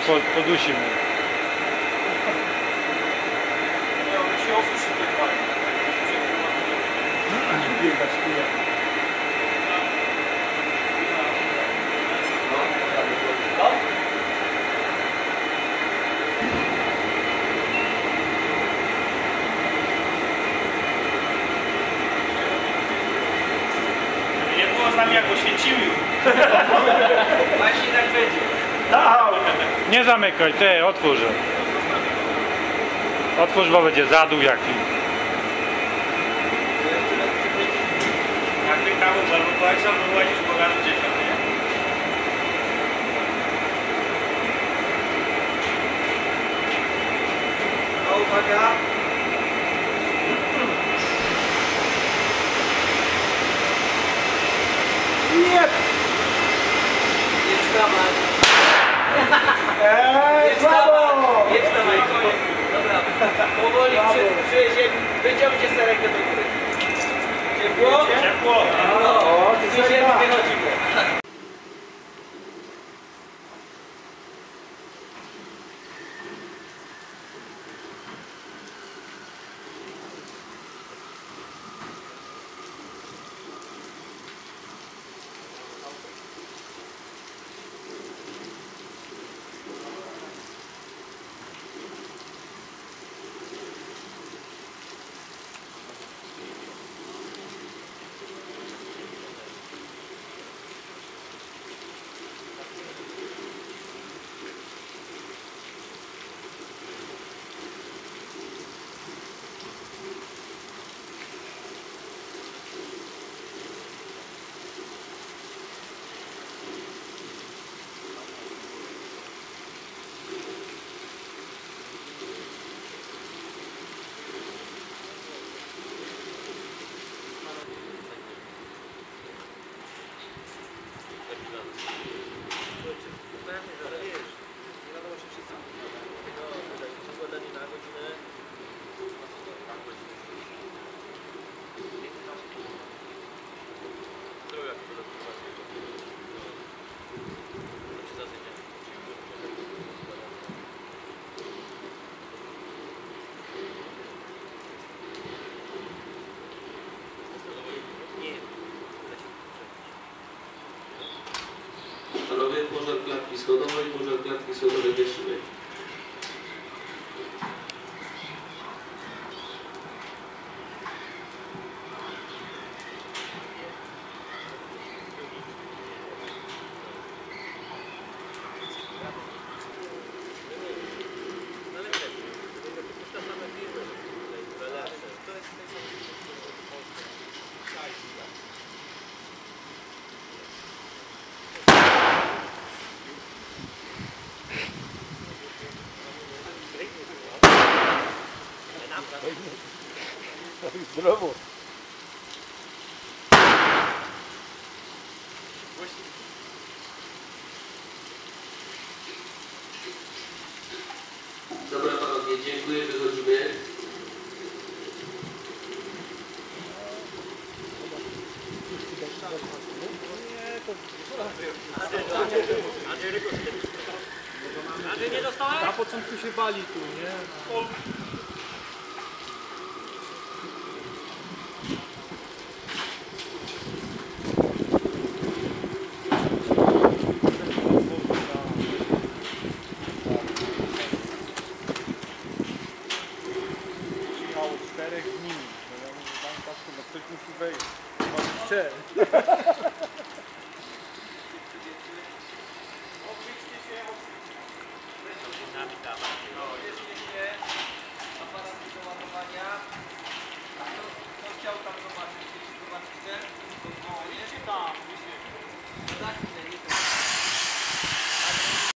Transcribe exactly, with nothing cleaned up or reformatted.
podusi mnie. Nie, on się osuszy ten bajk. Biegać, biegać. Nie było z nami jak oświeciły. Właśnie tak będzie. Nie zamykaj, ty, otwórz. Otwórz, bo będzie zadół jaki. Jak ty kawał zablokowałeś, albo byłaś już bogatu dzieciom, nie? No uwaga. Nie! Nie wstawaj. Eee, brawo! Nie wstawaj. Dobra. Powoli przy, przy ziemi. Wyciągnie sobie rękę do góry. Ciepło? Ciepło. No, z ziemi wychodzimy. Panowie, pożar klatki schodowej, pożar klatki schodowej gasimy. Brawo. Dobra panowie, dziękuję, wychodzimy. Andrzej, nie dostałeś? Na początku się bali tu, nie? Przyjechało czterech z nimi. No ja mówię, tam patrzę, no ktoś musi wejść. Chyba jeszcze.